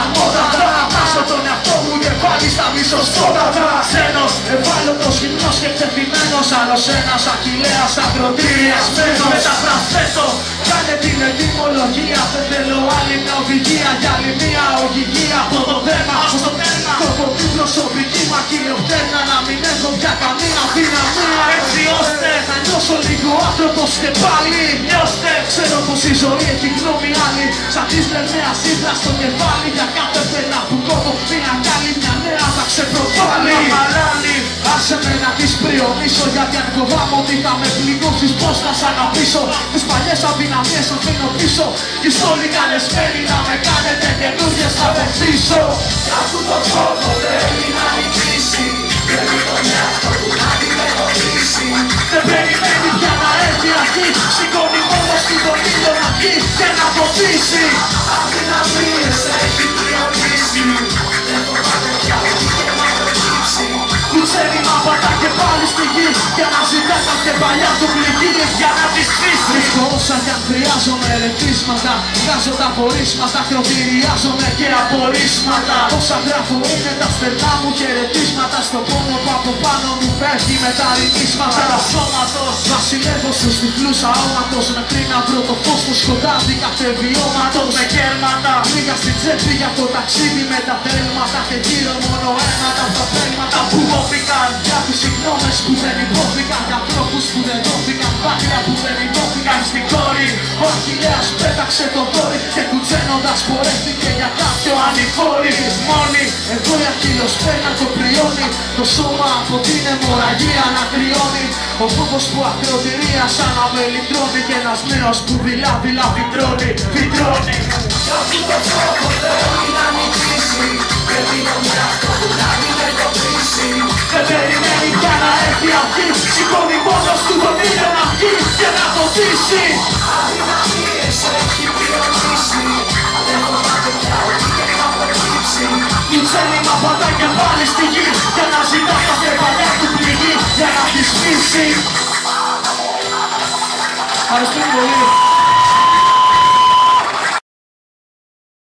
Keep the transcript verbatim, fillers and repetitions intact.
αρμόδατα. Βάζω τον εαυτό μου και πάλι στα μισοστότατα. Ξένος, ευάλωτος, γυμνός και ξεφυμένος. Άλλος ένας Αχιλλέας ακροτηριασμένος. Μεταφραστέτο, κάνε την ετοιμολογία. Δεν θέλω άλλη μια οδηγία για άλλη μια οδηγία. Από το θέμα, από το θέμα. Τροποποιεί προσωπική μακυλιοπτέρνα. Να μην έχω πια καμία δυναμία. Έτσι ώστε να νιώσω λίγο άνθρωπος και πάλι. Νιώστε, ξέρω πως η ζωή έχει γνώμη άλλη. Σαν της λερμαία σύντρα στο κεφάλι. Για κάθε πένα που κόβω μια καλή, μια νέα θα ξεπροβάλλει. Άσε με να τις πριονίσω, γιατί αν φοβάμαι ότι θα με πληγώσεις πως θα σ' αναπίσω. Τις παλιές αδυναμίες αφήνω πίσω. Κι όλοι καλεσμένοι να με κάνετε καινούργιες θα βοηθήσω. Κι αφού το φόβο θέλει να νικήσει, πρέπει τον εαυτό του να αντιμετωπίσει. Δεν περιμένει πια να έρθει αυτή, σηκώνει μόνος του τον ήλιο να βγει και να ποτίσει. Αδυναμίες έχει πριονίσει, δεν φοβάται πια ότι και να προκύψει. Που ξέρει να πατά και πάλι στη γη και να ζητά κάποια παλιά του πληγή για να τη σβήσει. Βρίσκω όσα κι αν χρειάζομαι ερεθίσματα, βγάζω τα πορίσματα, κροτηριάζομαι και απορίσματα. Όσα γράφω είναι τα στερνά μου χαιρετίσματα, στο πόνο που από πάνω μου φεύγει με τα ρυθίσματα. Σώματος βασιλεύω στους τυφλούς αόματος, μέχρι να βρω το φως του σκοτάδι κάθε βιώματος. Με κέρματα λίγα στην τσέπη για το ταξίδι με τα τέλματα και γύρω μόνο αίματα τα θέλματα που κόπηκαν. Για τους συγγνώμες που δεν υπόθηκαν, για ανθρώπους που δεν δόθηκαν, δάκρυα που δεν υπόθηκαν στην κόρη. Ο Αχιλλέας πέταξε το δόρυ και κουτσένοντας πορεύτηκε για κάποιο ανηφόρη. Μόνη, εδώ η Αχίλλος παίρνα το πριόνι, το σώμα από την αιμορραγία να κρυώνει. Ο φόβος που ακροτηρία σαν να με λυτρώνει και ένας νέος που δειλά δειλά φυτρώνει, φυτρώνει. Κι αφού το φόβο θέλει να νικήσει, πρέπει τον εαυτό του να αντιμετωπίσει. Δεν περιμένει πια να έρθει αυτή, σηκώνει μόνος του τον ήλιο να βγει και να ποτίσει. Αδυναμίες έχει πριονίσει, δεν φοβάται πια ότι και να προκύψει. Του ξέρει να πατά και πάλι στη γη και να ζητά κάθε παλιά του πληγή για να τη σβήσει. Ευχαριστούμε πολύ.